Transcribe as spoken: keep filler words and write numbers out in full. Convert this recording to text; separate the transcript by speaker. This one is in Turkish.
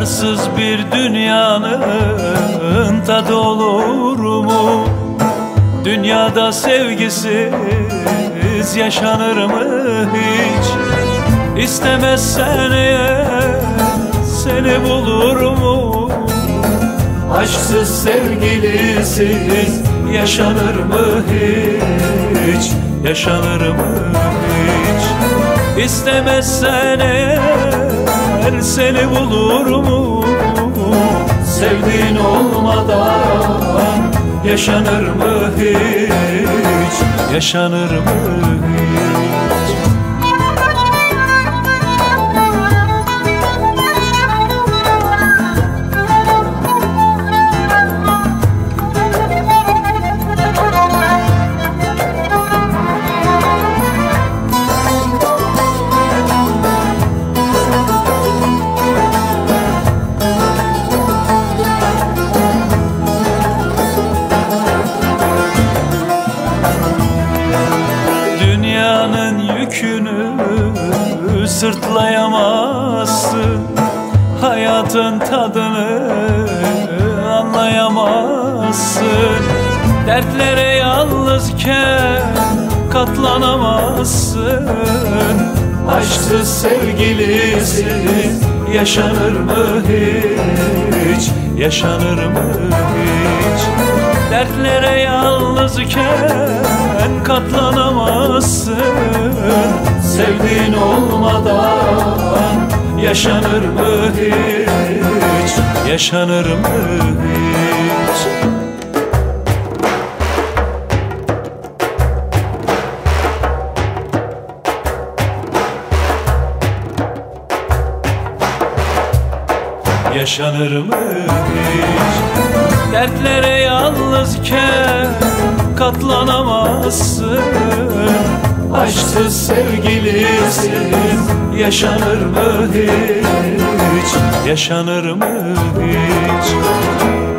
Speaker 1: Yarsız bir dünyanın tadı olur mu? Dünyada sevgisiz yaşanır mı hiç? İstemezsen eğer seni bulur mu? Aşksız sevgilisiz yaşanır mı hiç? Yaşanır mı hiç? İstemezsen eğer seni bulur mu? Sevdiğin olmadan yaşanır mı hiç? Yaşanır mı hiç? Dünyanın yükünü sırtlayamazsın, hayatın tadını anlayamazsın. Dertlere yalnızken katlanamazsın. Aşksız sevgilisiz yaşanır mı hiç? Yaşanır mı hiç? Dertlere yalnızken katlanamazsın. Sevdiğin olmadan yaşanır mı hiç? Yaşanır mı hiç? Yaşanır mı hiç? Dertlere yalnızken katlanamazsın. Aşksız sevgilisiz yaşanır mı hiç? Yaşanır mı hiç?